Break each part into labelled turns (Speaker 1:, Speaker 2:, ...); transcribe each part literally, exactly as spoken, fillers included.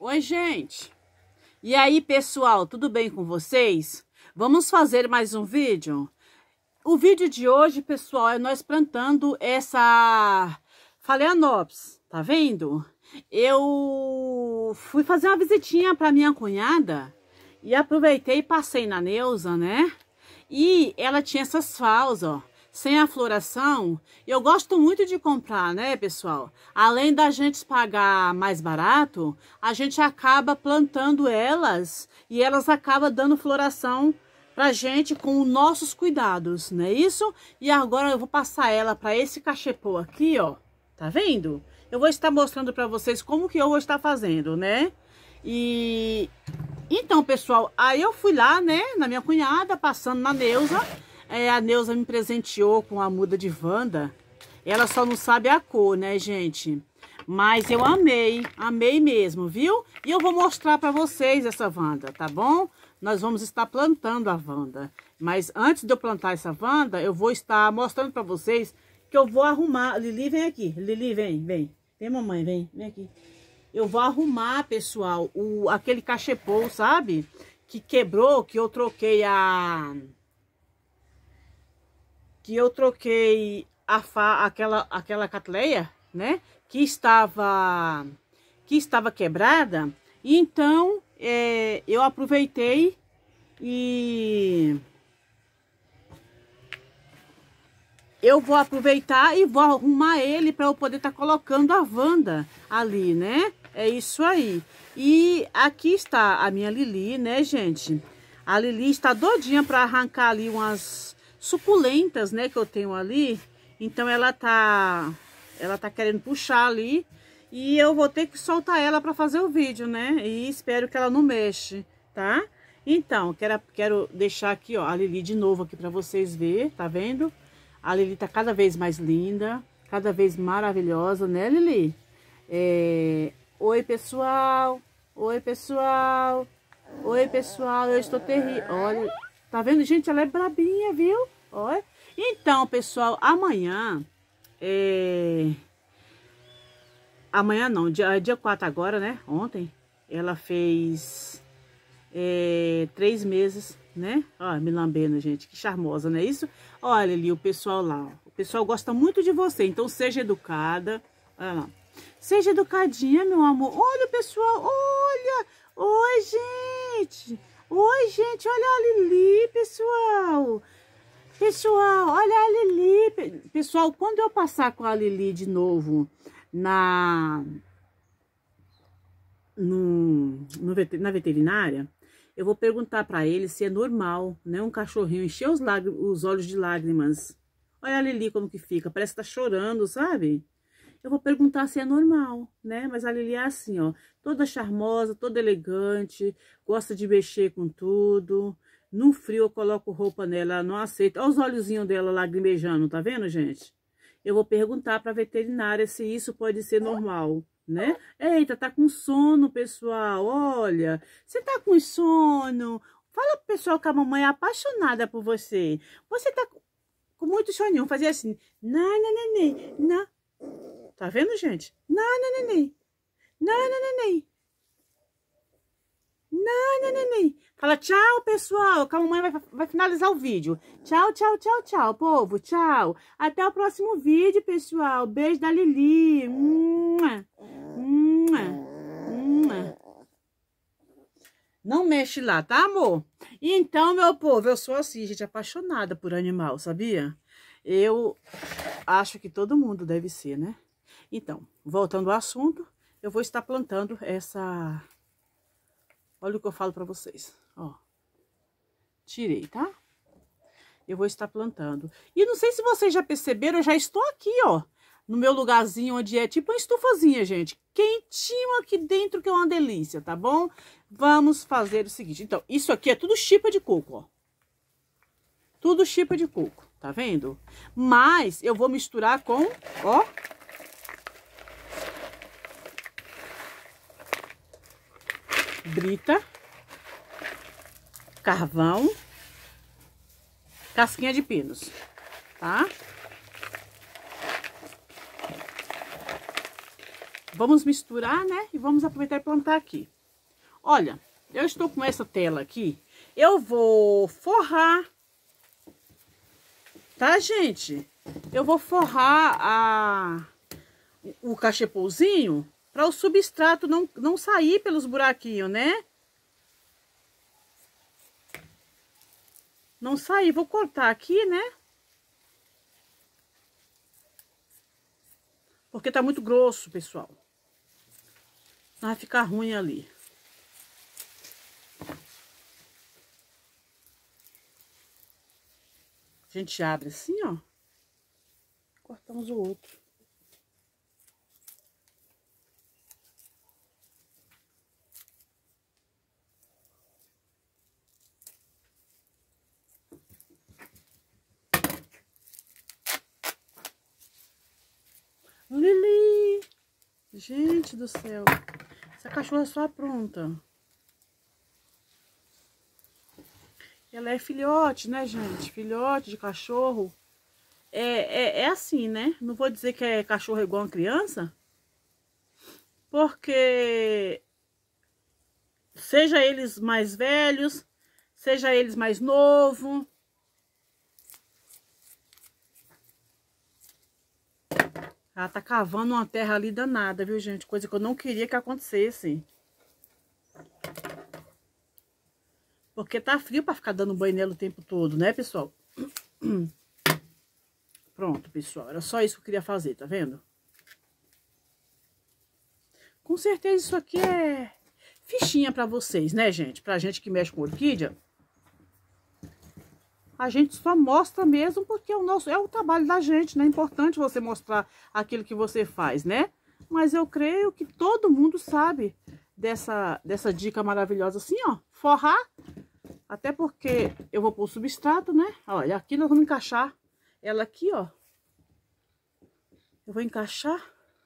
Speaker 1: Oi, gente! E aí, pessoal, tudo bem com vocês? Vamos fazer mais um vídeo? O vídeo de hoje, pessoal, é nós plantando essa Phalaenopsis, tá vendo? Eu fui fazer uma visitinha para minha cunhada e aproveitei e passei na Neuza, né? E ela tinha essas falsas, ó, sem a floração. Eu gosto muito de comprar, né, pessoal? Além da gente pagar mais barato, a gente acaba plantando elas e elas acabam dando floração pra gente com os nossos cuidados, não é isso? E agora eu vou passar ela para esse cachepô aqui, ó. Tá vendo? Eu vou estar mostrando para vocês como que eu vou estar fazendo, né? E então, pessoal, aí eu fui lá, né, na minha cunhada, passando na Neuza. É, a Neuza me presenteou com a muda de Wanda. Ela só não sabe a cor, né, gente? Mas eu amei, amei mesmo, viu? E eu vou mostrar para vocês essa Wanda, tá bom? Nós vamos estar plantando a Wanda. Mas antes de eu plantar essa Wanda, eu vou estar mostrando para vocês que eu vou arrumar. Lili, vem aqui. Lili, vem, vem. Vem, mamãe, vem, vem aqui. Eu vou arrumar, pessoal, o, aquele cachepô, sabe? Que quebrou, que eu troquei a... que eu troquei a fa, aquela, aquela catleia, né? Que estava, que estava quebrada. E então, é, eu aproveitei e... eu vou aproveitar e vou arrumar ele para eu poder estar tá colocando a Wanda ali, né? É isso aí. E aqui está a minha Lili, né, gente? A Lili está doidinha para arrancar ali umas suculentas, né, que eu tenho ali. Então ela tá ela tá querendo puxar ali e eu vou ter que soltar ela para fazer o vídeo, né? E espero que ela não mexe, tá? Então, quero quero deixar aqui, ó, a Lili de novo aqui para vocês ver, tá vendo? A Lili tá cada vez mais linda, cada vez maravilhosa, né, Lili? É... Oi, pessoal. Oi, pessoal. Oi, pessoal. Eu estou terrível. Olha, tá vendo, gente? Ela é brabinha, viu? Olha. Então, pessoal, amanhã... É... Amanhã não, dia, dia quatro agora, né? Ontem, ela fez é, três meses, né? Ó, me lambendo, gente. Que charmosa, não é isso? Olha ali o pessoal lá. Ó. O pessoal gosta muito de você, então seja educada. Olha lá. Seja educadinha, meu amor. Olha, pessoal, olha. Oi, gente. Oi, gente, olha a Lili, pessoal. Pessoal, olha a Lili. Pessoal, quando eu passar com a Lili de novo na, no, no, na veterinária, eu vou perguntar para ele se é normal, né? Um cachorrinho encher os, os olhos de lágrimas. Olha a Lili como que fica, parece que tá chorando, sabe? Eu vou perguntar se é normal, né? Mas a Lili é assim, ó, toda charmosa, toda elegante, gosta de mexer com tudo. No frio eu coloco roupa nela, ela não aceita. Olha os olhozinhos dela lagrimejando, tá vendo, gente? Eu vou perguntar pra veterinária se isso pode ser normal, né? Eita, tá com sono, pessoal, olha. Você tá com sono? Fala pro pessoal que a mamãe é apaixonada por você. Você tá com muito soninho. Fazer assim, não, não, neném, não. Tá vendo, gente? Não, não, neném. Não, não, neném. Não, não, neném. Fala tchau, pessoal, que a mamãe vai, vai finalizar o vídeo. Tchau, tchau, tchau, tchau, povo. Tchau. Até o próximo vídeo, pessoal. Beijo da Lili. Mua. Mua. Mua. Não mexe lá, tá, amor? Então, meu povo, eu sou assim, gente, apaixonada por animal, sabia? Eu acho que todo mundo deve ser, né? Então, voltando ao assunto, eu vou estar plantando essa... Olha o que eu falo pra vocês, ó. Tirei, tá? Eu vou estar plantando. E não sei se vocês já perceberam, eu já estou aqui, ó. No meu lugarzinho, onde é tipo uma estufazinha, gente. Quentinho aqui dentro, que é uma delícia, tá bom? Vamos fazer o seguinte. Então, isso aqui é tudo chipa de coco, ó. Tudo chipa de coco, tá vendo? Mas eu vou misturar com, ó... brita, carvão, casquinha de pinos, tá? vamos misturar, né? E vamos aproveitar e plantar aqui. Olha, eu estou com essa tela aqui. Eu vou forrar, tá, gente? Eu vou forrar a, o cachepôzinho para o substrato não, não sair pelos buraquinhos, né? Não sair. Vou cortar aqui, né? Porque tá muito grosso, pessoal. Vai ficar ruim ali. A gente abre assim, ó. Cortamos o outro. Lili! Gente do céu. Essa cachorra só apronta. Ela é filhote, né, gente? Filhote de cachorro. É, é, é assim, né? Não vou dizer que é cachorro igual a criança. Porque... seja eles mais velhos, seja eles mais novos... Ela tá cavando uma terra ali danada, viu, gente? Coisa que eu não queria que acontecesse. Porque tá frio pra ficar dando banho nela o tempo todo, né, pessoal? Pronto, pessoal. Era só isso que eu queria fazer, tá vendo? Com certeza isso aqui é fichinha pra vocês, né, gente? Pra gente que mexe com orquídea. A gente só mostra mesmo porque é o nosso, é o trabalho da gente, né? É importante você mostrar aquilo que você faz, né? Mas eu creio que todo mundo sabe dessa, dessa dica maravilhosa assim, ó. Forrar. Até porque eu vou pôr o substrato, né? Olha, aqui nós vamos encaixar ela aqui, ó. Eu vou encaixar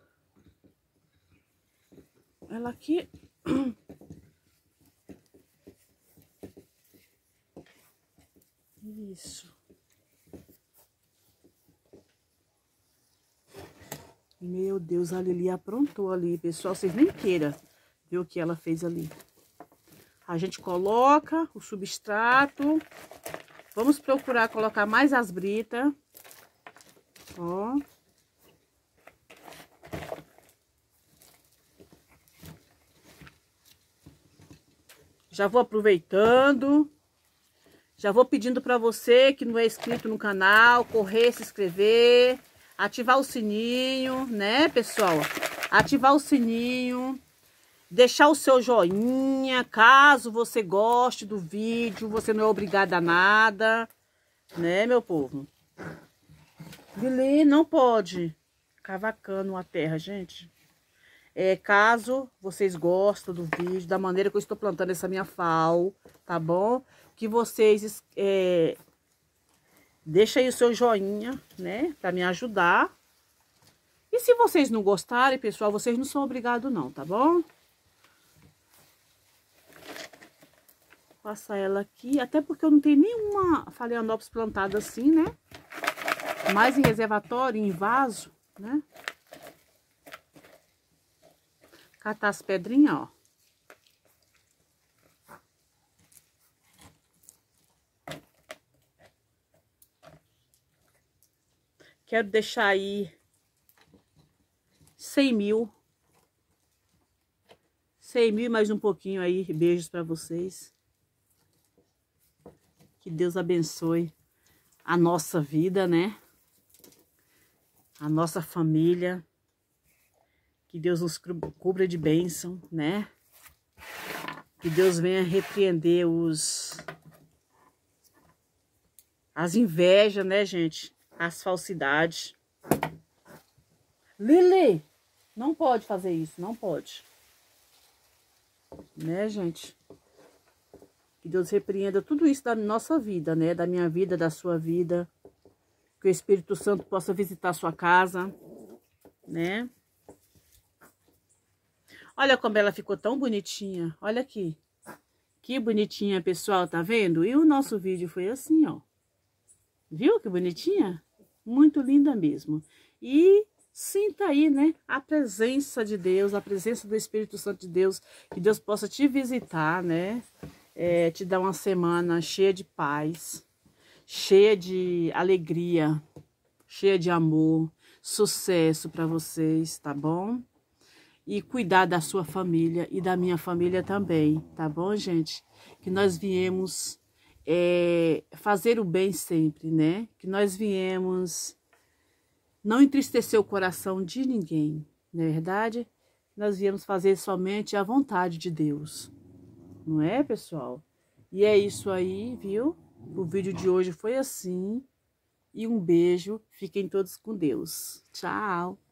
Speaker 1: ela aqui. Isso. Meu Deus, a Lili aprontou ali, pessoal. Vocês nem queiram ver o que ela fez ali. A gente coloca o substrato. Vamos procurar colocar mais as britas. Ó. Já vou aproveitando. Já vou pedindo para você que não é inscrito no canal, correr, se inscrever, ativar o sininho, né, pessoal? Ativar o sininho, deixar o seu joinha, caso você goste do vídeo, você não é obrigada a nada, né, meu povo? Lili, não pode cavacando a terra, gente. É, caso vocês gostem do vídeo, da maneira que eu estou plantando essa minha fal, tá bom? Que vocês é, deixem aí o seu joinha, né? Pra me ajudar. E se vocês não gostarem, pessoal, vocês não são obrigados não, tá bom? Passar ela aqui, até porque eu não tenho nenhuma Phalaenopsis plantada assim, né? Mais em reservatório, em vaso, né? Catar as pedrinhas, ó. Quero deixar aí cem mil. cem mil e mais um pouquinho aí. Beijos pra vocês. Que Deus abençoe a nossa vida, né? A nossa família. Que Deus nos cubra de bênção, né? Que Deus venha repreender os... as invejas, né, gente? As falsidades. Lili, não pode fazer isso, não pode. Né, gente? Que Deus repreenda tudo isso da nossa vida, né? Da minha vida, da sua vida. Que o Espírito Santo possa visitar a sua casa, né? Olha como ela ficou tão bonitinha. Olha aqui. Que bonitinha, pessoal, tá vendo? E o nosso vídeo foi assim, ó. Viu que bonitinha? Muito linda mesmo. E sinta aí, né, a presença de Deus, a presença do Espírito Santo de Deus, que Deus possa te visitar, né, é, te dar uma semana cheia de paz, cheia de alegria, cheia de amor, sucesso para vocês, tá bom? E cuidar da sua família e da minha família também, tá bom, gente? Que nós viemos é, fazer o bem sempre, né? Que nós viemos não entristecer o coração de ninguém, não é verdade? Nós viemos fazer somente a vontade de Deus, não é, pessoal? E é isso aí, viu? O vídeo de hoje foi assim. E um beijo. Fiquem todos com Deus. Tchau!